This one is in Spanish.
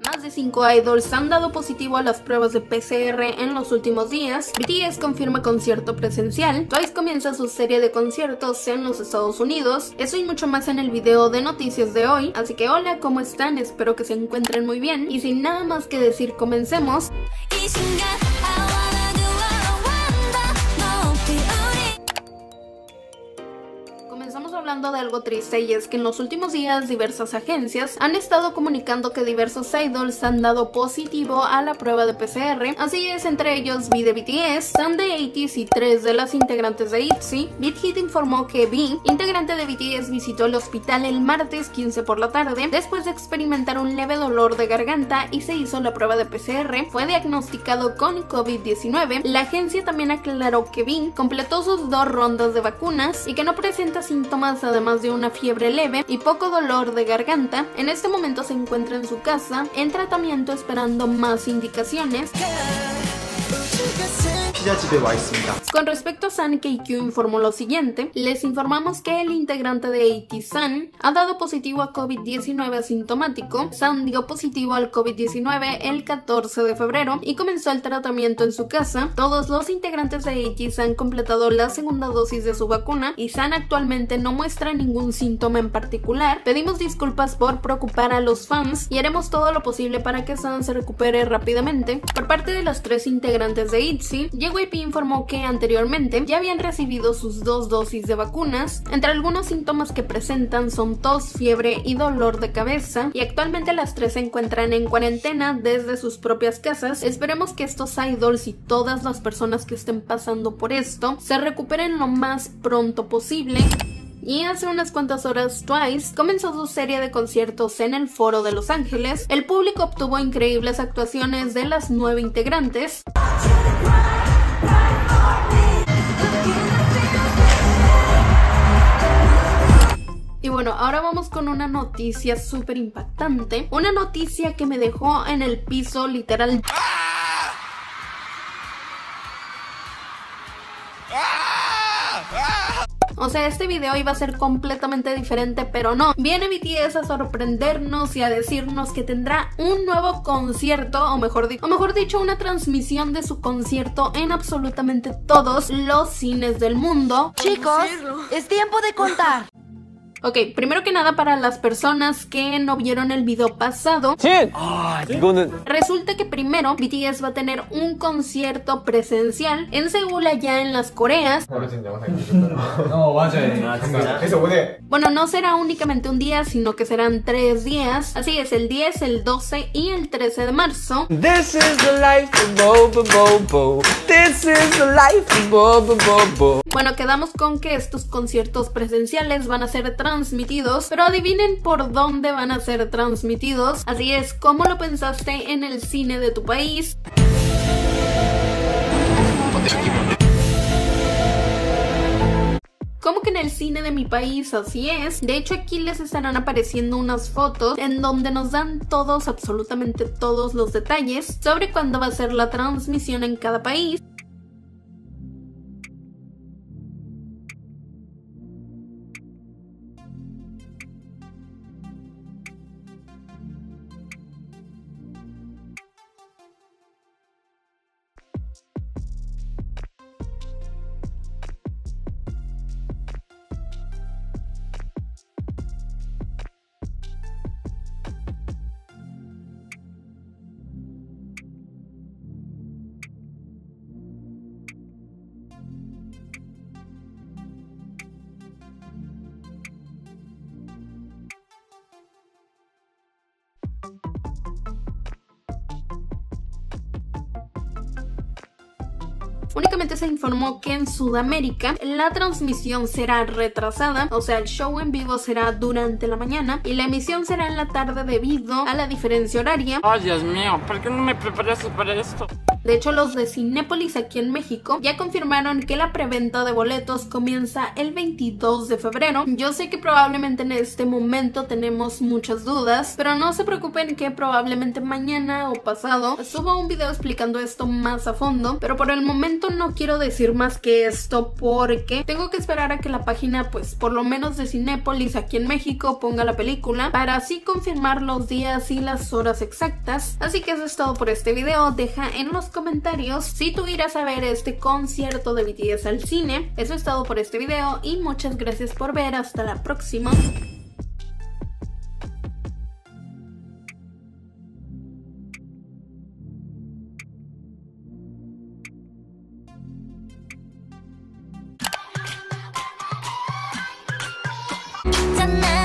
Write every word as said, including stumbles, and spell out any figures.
Más de cinco idols han dado positivo a las pruebas de P C R en los últimos días. B T S confirma concierto presencial. Twice comienza su serie de conciertos en los Estados Unidos. Eso y mucho más en el video de noticias de hoy. Así que hola, ¿cómo están? Espero que se encuentren muy bien. Y sin nada más que decir, comencemos. Comenzamos hablando de algo triste, y es que en los últimos días diversas agencias han estado comunicando que diversos idols han dado positivo a la prueba de P C R. Así es, entre ellos V de B T S, Sam de ATEEZ y tres de las integrantes de ITZY. Big Hit informó que V, integrante de B T S, visitó el hospital el martes quince por la tarde después de experimentar un leve dolor de garganta y se hizo la prueba de P C R. Fue diagnosticado con COVID diecinueve. La agencia también aclaró que V completó sus dos rondas de vacunas y que no presenta síntomas además de una fiebre leve y poco dolor de garganta. En este momento se encuentra en su casa en tratamiento esperando más indicaciones. Con respecto a Sun, K Q informó lo siguiente: les informamos que el integrante de ATEEZ, Sun, ha dado positivo a COVID diecinueve asintomático. Sun dio positivo al COVID diecinueve el catorce de febrero y comenzó el tratamiento en su casa. Todos los integrantes de ATEEZ han completado la segunda dosis de su vacuna y Sun actualmente no muestra ningún síntoma en particular. Pedimos disculpas por preocupar a los fans y haremos todo lo posible para que Sun se recupere rápidamente. Por parte de los tres integrantes de ITZY, J Y P informó que anteriormente ya habían recibido sus dos dosis de vacunas. Entre algunos síntomas que presentan son tos, fiebre y dolor de cabeza, y actualmente las tres se encuentran en cuarentena desde sus propias casas. Esperemos que estos idols y todas las personas que estén pasando por esto se recuperen lo más pronto posible. Y hace unas cuantas horas Twice comenzó su serie de conciertos en el Foro de Los Ángeles. El público obtuvo increíbles actuaciones de las nueve integrantes. Y bueno, ahora vamos con una noticia súper impactante. Una noticia que me dejó en el piso literal. O sea, este video iba a ser completamente diferente, pero no. Viene B T S a sorprendernos y a decirnos que tendrá un nuevo concierto, o mejor, di o mejor dicho, una transmisión de su concierto en absolutamente todos los cines del mundo. Chicos, es tiempo de contar. Ok, primero que nada, para las personas que no vieron el video pasado, ¿Sí? Ah, resulta que primero B T S va a tener un concierto presencial en Seúl, allá en las Coreas. Bueno, no será únicamente un día, sino que serán tres días. Así es, el diez, el doce y el trece de marzo. This is the life of Bo, Bo, Bo. This is the life of Bo, Bo, Bo. Bueno, quedamos con que estos conciertos presenciales van a ser transmitidos, pero adivinen por dónde van a ser transmitidos. Así es, ¿cómo lo pensaste? En el cine de tu país. ¿Cómo que en el cine de mi país? Así es. De hecho, aquí les estarán apareciendo unas fotos en donde nos dan todos, absolutamente todos los detalles sobre cuándo va a ser la transmisión en cada país. Únicamente se informó que en Sudamérica la transmisión será retrasada, o sea, el show en vivo será durante la mañana y la emisión será en la tarde debido a la diferencia horaria. ¡Ay, Dios mío! ¿Por qué no me preparaste para esto? De hecho, los de Cinépolis aquí en México ya confirmaron que la preventa de boletos comienza el veintidós de febrero. Yo sé que probablemente en este momento tenemos muchas dudas, pero no se preocupen que probablemente mañana o pasado suba un video explicando esto más a fondo, pero por el momento no quiero decir más que esto porque tengo que esperar a que la página, pues por lo menos de Cinépolis aquí en México, ponga la película para así confirmar los días y las horas exactas. Así que eso es todo por este video. Deja en los comentarios si tú irás a ver este concierto de B T S al cine. Eso es todo por este video y muchas gracias por ver. Hasta la próxima. Tonight